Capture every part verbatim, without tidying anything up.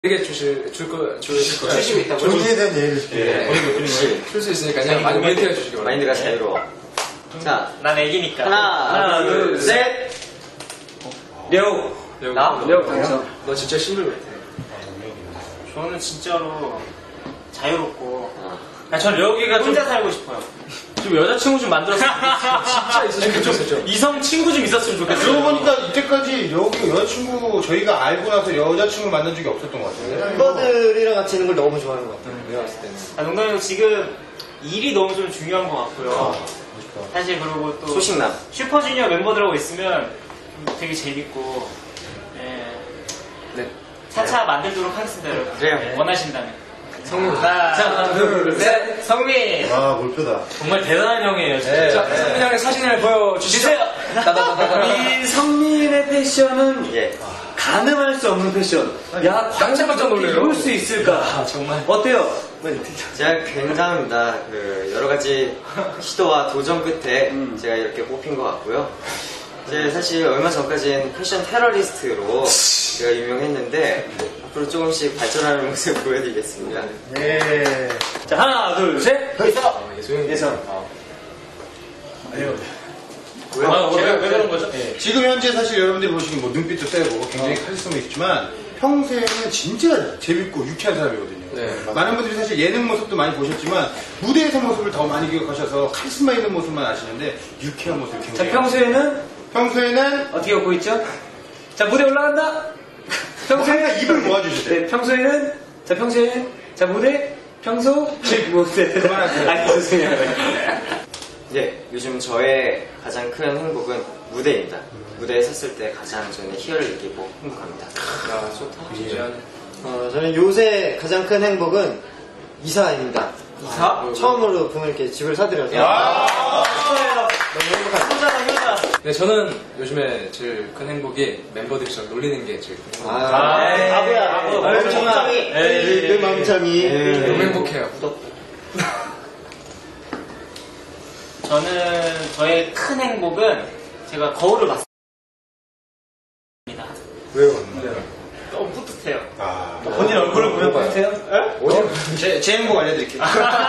되게 주실, 줄 거, 주실 거예요. 주시고 있다고요? 존재에 대한 얘기를 예. 줄 수 있으니까요. 많이 멘트해 주시기 바랍니다. 마인드가 자유로워. 자, 난 애기니까. 하나, 하나, 둘, 둘, 셋. 려우. 나? 려우 당첨. 너 진짜 싱글 같아. 저는 진짜로 자유롭고. 아, 전 려우기가 혼자 살고 싶어요. 좀 여자친구 좀 만들었으면 진짜 있으면 좋겠죠. 이성 친구 좀 있었으면 좋겠어요. 그러고 보니까 이때까지 여기 여자친구 저희가 알고 나서 여자친구 만난 적이 없었던 것 같아요. 멤버들이랑 같이 있는 걸 너무 좋아하는 것 같아요. 내가 봤을 때는. 아, 농담이고 지금 일이 너무 좀 중요한 것 같고요. 아, 사실 그리고 또 소식남. 슈퍼주니어 멤버들하고 있으면 좀 되게 재밌고, 예. 네. 차차 만들도록 하겠습니다, 여러분. 그래요. 예, 원하신다면. 성민. 하나, 둘, 셋. 성민. 아, 몰표다. 정말 대단한 형이에요, 진짜. 자, 성민 형의 사진을 보여주시죠. 이 성민의 패션은 예. 가늠할 수 없는 패션. 야, 깜짝깜짝 놀래요. 입을 수 있을까? 아, 정말. 어때요? 제가 굉장합니다. 그 여러 가지 시도와 도전 끝에 제가 이렇게 뽑힌 것 같고요. 이제 사실 얼마 전까지는 패션 테러리스트로 제가 유명했는데 앞으로 조금씩 발전하는 모습 보여드리겠습니다. 예. 자, 하나, 둘, 셋. 더 있어! 아, 예소영. 예선. 아니요. 왜, 아, 왜, 왜 그런 거죠? 예. 지금 현재 사실 여러분들이 보시기엔 뭐 눈빛도 세고 굉장히 카리스마 있지만 평소에는 진짜 재밌고 유쾌한 사람이거든요. 네, 많은 분들이 사실 예능 모습도 많이 보셨지만 무대에서 모습을 더 많이 기억하셔서 카리스마 있는 모습만 아시는데 유쾌한 모습이 자, 굉장히 평소에는 평소에는 어떻게 웃고 있죠? 자, 무대 올라간다. 평소에 항상 입을 모아주시대요. 네, 평소에는 자, 평소에는 자, 무대 평소 무대. 그만하세요. 아니, 죄송해요. 네, 요즘 저의 가장 큰 행복은 무대입니다. 무대에 섰을 때 가장 저는 희열을 느끼고 행복합니다. 아, 좋다. 진지하네. 어, 저는 요새 가장 큰 행복은 이사입니다. 이사? 처음으로 분을 이렇게 집을 사드려서 너무 행복합니다. 네, 저는 요즘에 제일 큰 행복이 멤버들이 저를 놀리는 게 제일 큰 행복입니다. 아, 에이, 바보야. 바보, 멍청이. 에이, 내 멍청이. 너무 행복해요. 저는 저의 큰 행복은 제가 거울을 봤습니다. 왜요? 너무 뿌듯해요. 아, 본인 얼굴을 보면 뿌듯해요? 제, 제 행복 알려드릴게요.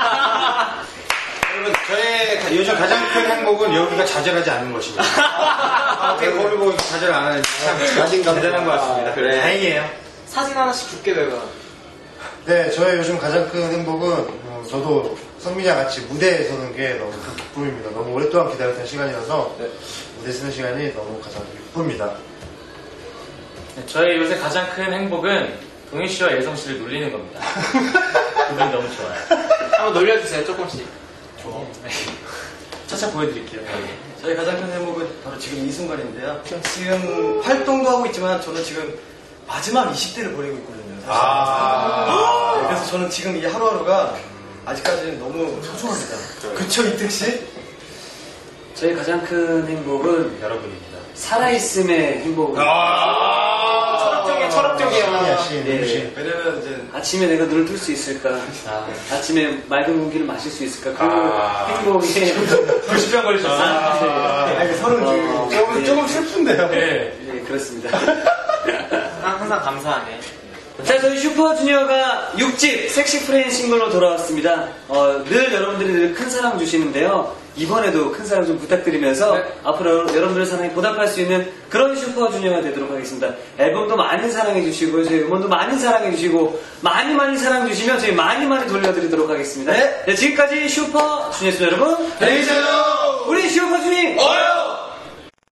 여러분, 저의 요즘 가장 큰 행복은 여기가 좌절하지 않는 것입니다. 어떻게 거울 보고 좌절 안 하는지 참 대단한 것 같습니다. 그래. 다행이에요. 사진 하나씩 줄게 내가. 네, 저의 요즘 가장 큰 행복은 어, 저도 성민이와 같이 무대에 서는 게 너무 큰 기쁨입니다. 너무 오랫동안 기다렸던 시간이라서 네. 무대 서는 시간이 너무 가장 기쁩니다. 네, 저의 요새 가장 큰 행복은 동희 씨와 예성 씨를 놀리는 겁니다. 그분 너무 좋아요. 한번 놀려주세요, 조금씩. 네. 차차 보여드릴게요. 저희 가장 큰 행복은 바로 지금 이 순간인데요. 지금 활동도 하고 있지만 저는 지금 마지막 이십 대를 보내고 있거든요. 사실. 아. 네, 그래서 저는 지금 이 하루하루가 아직까지는 너무 소중합니다. 그쵸, 이택 씨? 저희 가장 큰 행복은 여러분입니다. 살아있음의 행복을. 철학적이야, 철학적이야. 씨, 네. 누구시? 왜냐면 이제 아침에 내가 눈을 뜰 수 있을까? 아. 아침에 맑은 공기를 마실 수 있을까? 그 아. 행복이. 불시병 걸리셨어요? 아, 아니, 서른 어. 조금, 조금 슬픈데요. 네. 네, 그렇습니다. 항상 감사하네. 자, 저희 슈퍼주니어가 육 집 섹시 프레인 싱글로 돌아왔습니다. 어, 늘 여러분들이 늘 큰 사랑 주시는데요. 이번에도 큰 사랑 좀 부탁드리면서 네. 앞으로 여러분들의 사랑에 보답할 수 있는 그런 슈퍼주니어가 되도록 하겠습니다. 앨범도 많은 사랑해 주시고 저희 음원도 많이 사랑해 주시고 많이 많이 사랑 주시면 저희 많이 많이 돌려드리도록 하겠습니다. 네, 지금까지 슈퍼주니어였습니다. 여러분. 안녕히 계세요.